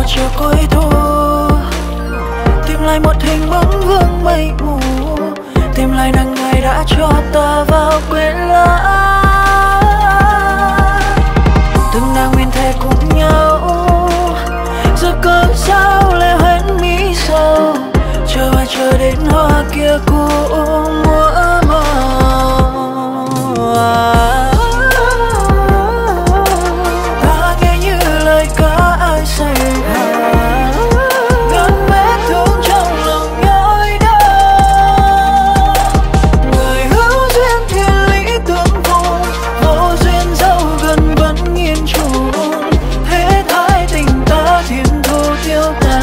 chiều cuối thu, tìm lại một hình bóng vương mây mù, tìm lại nắng ngày đã cho ta vào quên lãng. Từng nàng nguyên thề cùng nhau, giờ cớ sao lệ hoen mi sầu, chờ ai chờ đến hoa kia cũng muộn màng. Ta nghe như lời ca ai say hát, ngàn vết thương trong lòng nhói đau. Người hữu duyên thiên lý tương phùng, vô duyên dẫu gần vẫn nghiêng trùng. Thế thái tình ta thiên thu tiêu tan.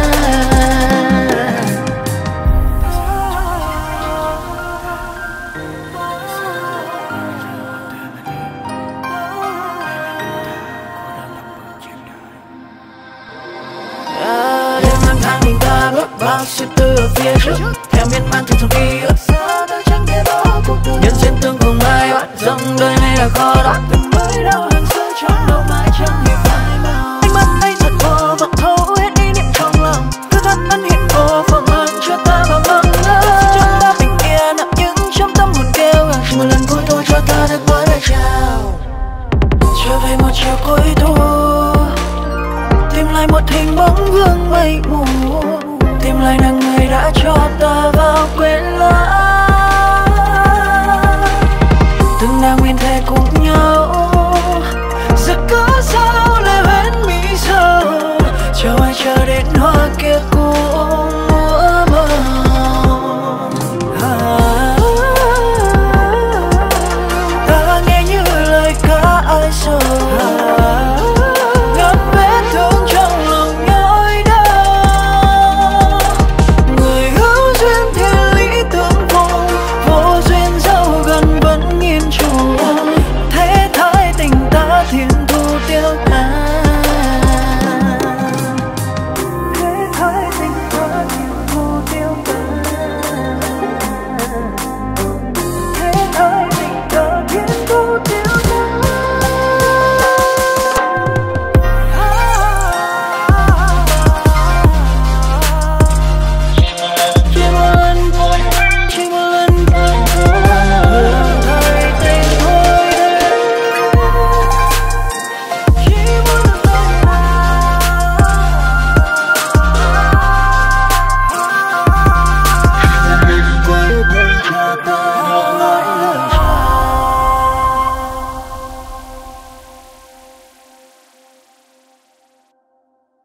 Đêm lang thang nhìn ta bước bao suy tư ở phía trước, theo miên man từng dòng ký ức xa ta chẳng thể bỏ cuộc đời. Nhân duyên tương cùng ai bạn dòng đời này là khó đoán, từng mới đau hàng xưa trong đầu mãi chẳng hề phai màu. Ánh mắt ấy thật vô vọng thấu hết ý niệm trong lòng, cứ thân ân hiện vô phòng ơn cho ta vào mong ngỡ. Chúng ta bình yên nặng những trong tâm hồn kêu gào, chỉ một lần cuối thôi cho ta được nói lời chào. Trở về một chiều cuối thu, tìm lại một hình bóng vương mây mù, tìm lại nắng ngày đã cho ta vào quên lãng. Từng nàng nguyên thề cùng nhau, giờ có sao lệ hoen mi sầu, chờ ai chờ đến hoa